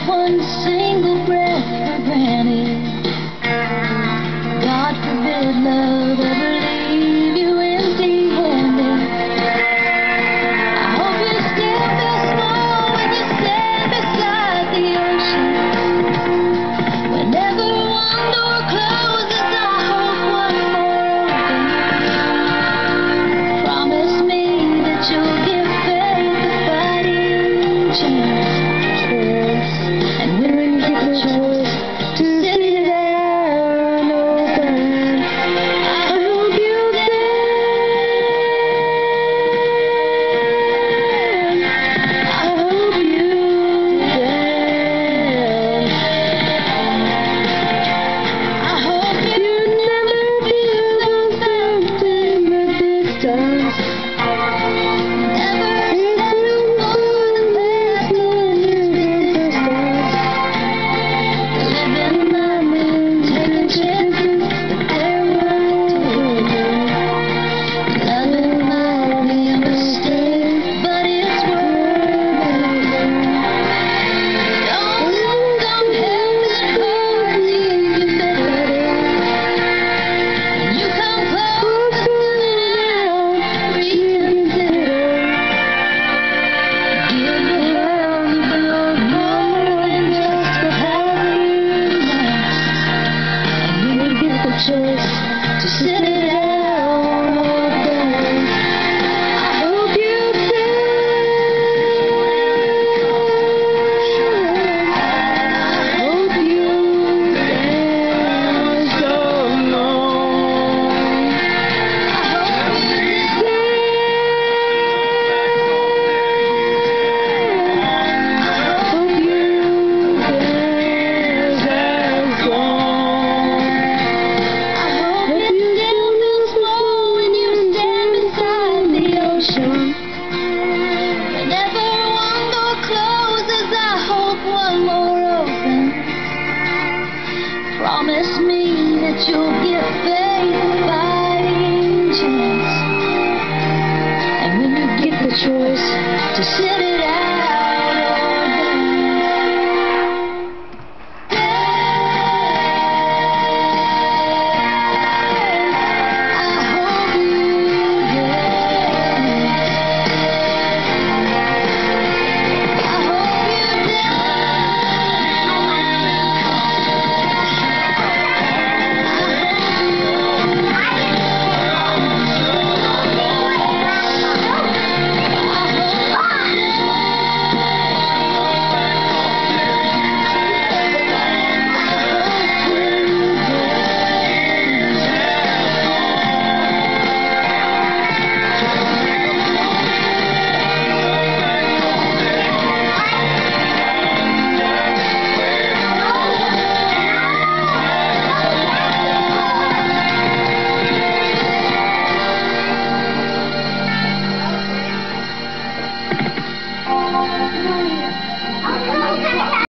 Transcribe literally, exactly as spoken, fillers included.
one single breath for granted. God forbid love ever leave you empty-handed. I hope you still feel small when you stand beside the ocean. Whenever one door closes, I hope one more open. Promise me that you'll give faith a fighting chance. And when you get the choice to sit it out open, I hope you stand. I hope you stand. I hope you never feel something but distance. Never settle for the past when you living my moon, taking chances that there won't take. Loving might be a mistake, but it's worth it. Don't come heaven hard, leave you better. When you come close to now, reconsider. Give the world you belong more than just a happiness. And when you get the choice to sit it out open, I hope you stand. I hope you stand so long. I hope you stand. I hope you stand so long. I hope you still feel small when you stand beside the ocean. Whenever one door closes, I hope one more open. Promise me that you'll give faith a fighting chance. And when you get the choice to sit it